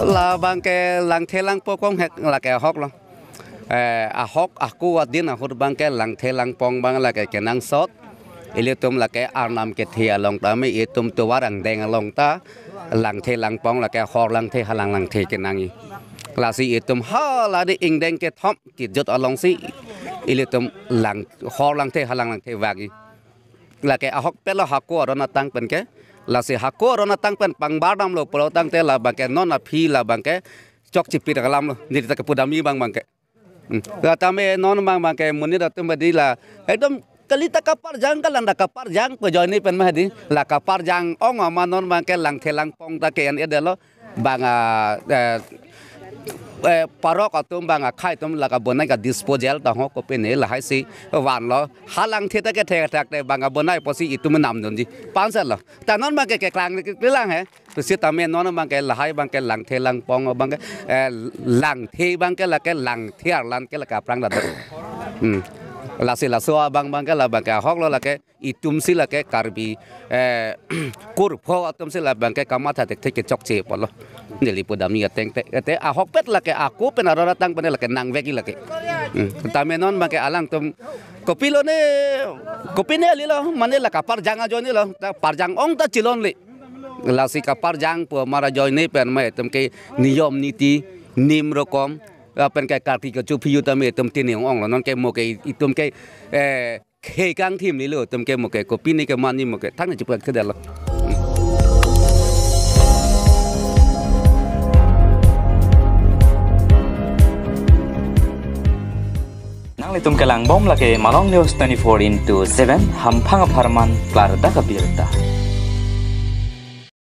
là bang cái lang thế lang po công hek là cái hok lo hok aku adin ahur bang cái lang thế lang pong bang là cái nang sot ilitum là cái arnam cái thia long ta mấy itum tu warang deng long ta lang thế lang pong là cái hok lang thế halang lang thế cái nang là si itum ha là đi ing deng cái thom kit jot along si ilitum lang hok lang thế halang lang thế vagi là cái hok pe lo hakko ro na tang pen cái là si hakko ro na tang pen pang badam lo pro tang te là bang cái non phi là bang cái chok chipit kalam lo ni ta ke pudami bang cái là ta me non bang cái muốn đi tum đi là ekdom kalita kapar jang kalanda kapar jang pejoy ni pen mahdi là kapar jang ong ama non bang cái lang the lang pong ta ke an edelo bang parok atum bang khai tum la ka bonai ka disposal ta ho ko pe ne la hai si wan lo halang the ta ke the tak te bang bonai posi itum nam don ji pansel lo ta non bang ke klang ke lang he to si ta me non bang ke la hai bang ke lang the lang pong bang ke lang the bang ke la ke lang thiar lan ke la ka prang da là si là xóa bang cái là bang cái hok là cái itum si là cái karbi kur pho atum si là bang cái kamat hati cái chok che polo jadi podami ateng te hok pet là cái aku penarora tang pen là cái nang veki là cái tamenon bang cái alang tum kopi lo ne kopi ne li lo mane là kapar jang ajo ni lo parjang ong ta chilon li là si kapar jang po mara joy ni pen mai tum cái niyom niti nim rokomเป็นแก่การที่กระจุพิยุตเมตุมตีนี่องละนนแกโมเกอีตุมแกเคกังทีมนี่เลยตุมแกโมเกก็ปีนี่ก็มันนี่โมเกทั้งนี้จะเปิดขึ้นเดี๋ยวละ nang litum kelang bom lake Malong News 24/7 hampang aparman klar da kabirta